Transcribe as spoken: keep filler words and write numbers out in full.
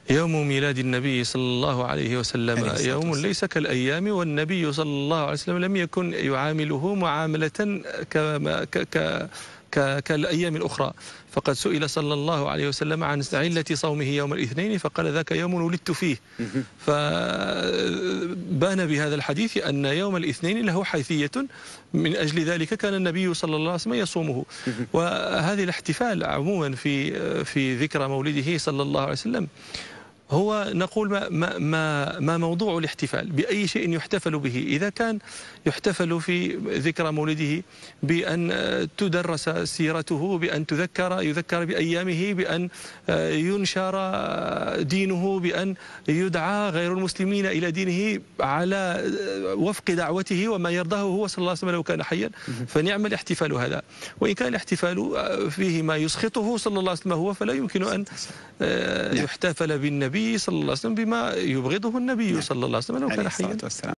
يوم ميلاد النبي صلى الله عليه وسلم يوم ليس كالأيام، والنبي صلى الله عليه وسلم لم يكن يعامله معاملة كما ك ك ك كالأيام الأخرى. فقد سئل صلى الله عليه وسلم عن علة صومه يوم الاثنين فقال ذاك يوم ولدت فيه. فبان بهذا الحديث أن يوم الاثنين له حيثية، من أجل ذلك كان النبي صلى الله عليه وسلم يصومه. وهذه الاحتفال عموما في في ذكرى مولده صلى الله عليه وسلم هو نقول ما, ما, ما, ما موضوع الاحتفال بأي شيء يحتفل به. إذا كان يحتفل في ذكرى مولده بأن تدرس سيرته، بأن تذكر يذكر بأيامه، بأن ينشر دينه، بأن يدعى غير المسلمين إلى دينه على وفق دعوته وما يرضاه هو صلى الله عليه وسلم لو كان حيا، فنعم الاحتفال هذا. وإن كان الاحتفال فيه ما يسخطه صلى الله عليه وسلم هو، فلا يمكن أن يحتفل بالنبي صلى الله عليه وسلم بما يبغضه النبي صلى الله عليه وسلم لو كان حيا.